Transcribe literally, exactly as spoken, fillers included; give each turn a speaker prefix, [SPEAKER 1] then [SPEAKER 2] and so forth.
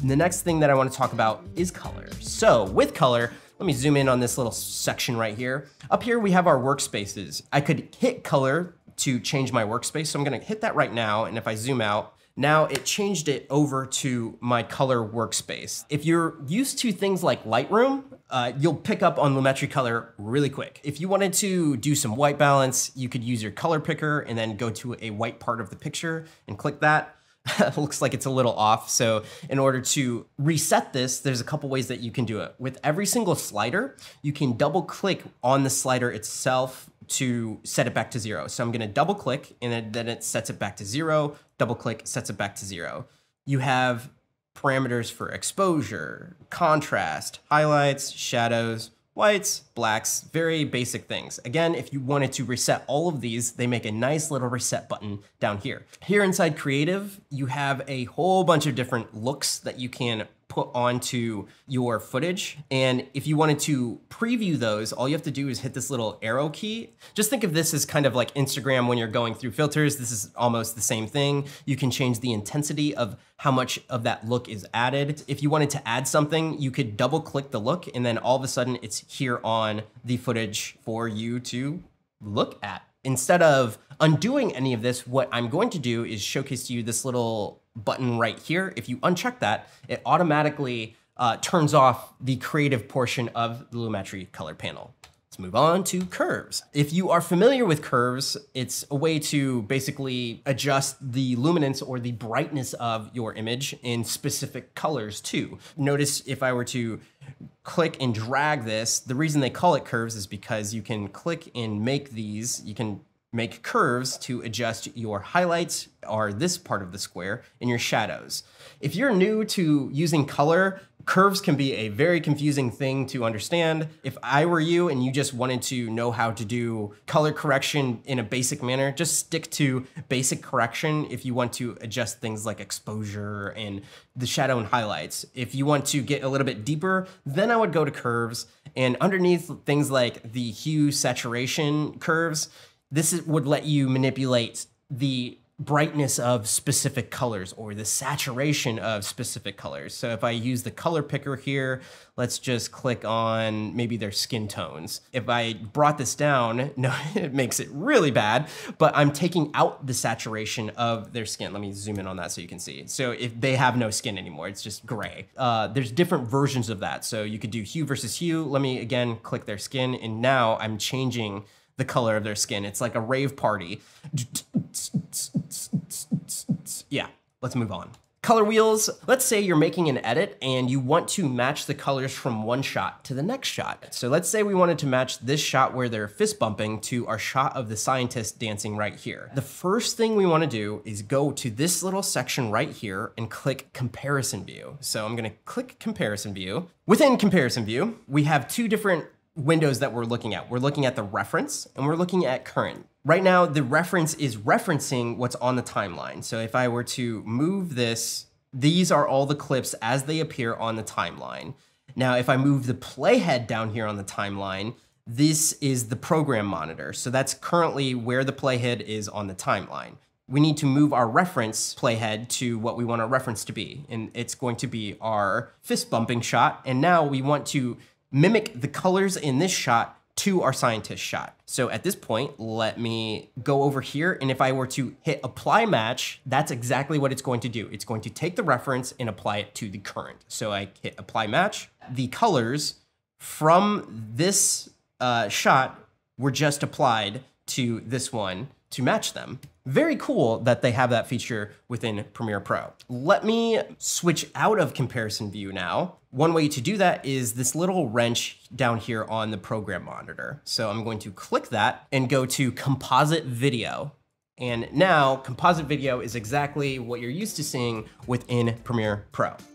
[SPEAKER 1] The next thing that I want to talk about is color. So with color, let me zoom in on this little section right here. Up here, we have our workspaces. I could hit color to change my workspace. So I'm gonna hit that right now. And if I zoom out, now it changed it over to my color workspace. If you're used to things like Lightroom, uh, you'll pick up on Lumetri color really quick. If you wanted to do some white balance, you could use your color picker and then go to a white part of the picture and click that. Looks like it's a little off. So in order to reset this, there's a couple ways that you can do it. With every single slider, you can double click on the slider itself to set it back to zero. So I'm gonna double click and then it sets it back to zero, double click, sets it back to zero. You have parameters for exposure, contrast, highlights, shadows, whites, blacks, very basic things. Again, if you wanted to reset all of these, they make a nice little reset button down here. Here inside Creative, you have a whole bunch of different looks that you can put onto your footage. And if you wanted to preview those, all you have to do is hit this little arrow key. Just think of this as kind of like Instagram when you're going through filters. This is almost the same thing. You can change the intensity of how much of that look is added. If you wanted to add something, you could double click the look and then all of a sudden it's here on the footage for you to look at. Instead of undoing any of this, what I'm going to do is showcase to you this little button right here. If you uncheck that, it automatically uh, turns off the creative portion of the Lumetri color panel. Let's move on to curves. If you are familiar with curves, it's a way to basically adjust the luminance or the brightness of your image in specific colors too. Notice if I were to click and drag this, the reason they call it curves is because you can click and make these, you can make curves to adjust your highlights or this part of the square and your shadows. If you're new to using color, curves can be a very confusing thing to understand. If I were you and you just wanted to know how to do color correction in a basic manner, just stick to basic correction if you want to adjust things like exposure and the shadow and highlights. If you want to get a little bit deeper, then I would go to curves, and underneath things like the hue saturation curves, this is, would let you manipulate the brightness of specific colors or the saturation of specific colors. So if I use the color picker here, let's just click on maybe their skin tones. If I brought this down, no, it makes it really bad, but I'm taking out the saturation of their skin. Let me zoom in on that so you can see. So if they have no skin anymore, it's just gray. Uh, there's different versions of that. So you could do hue versus hue. Let me again click their skin, and now I'm changing the color of their skin. It's like a rave party. Yeah, let's move on. Color wheels. Let's say you're making an edit and you want to match the colors from one shot to the next shot. So let's say we wanted to match this shot where they're fist bumping to our shot of the scientist dancing right here. The first thing we want to do is go to this little section right here and click comparison view. So I'm going to click comparison view. Within comparison view, we have two different windows that we're looking at. We're looking at the reference and we're looking at current. Right now, the reference is referencing what's on the timeline. So if I were to move this, these are all the clips as they appear on the timeline. Now, if I move the playhead down here on the timeline, this is the program monitor. So that's currently where the playhead is on the timeline. We need to move our reference playhead to what we want our reference to be. And it's going to be our fist bumping shot. And now we want to mimic the colors in this shot to our scientist shot. So at this point, let me go over here. And if I were to hit apply match, that's exactly what it's going to do. It's going to take the reference and apply it to the current. So I hit apply match. The colors from this uh, shot were just applied to this one to match them. Very cool that they have that feature within Premiere Pro. Let me switch out of comparison view now. One way to do that is this little wrench down here on the program monitor. So I'm going to click that and go to composite video. And now composite video is exactly what you're used to seeing within Premiere Pro.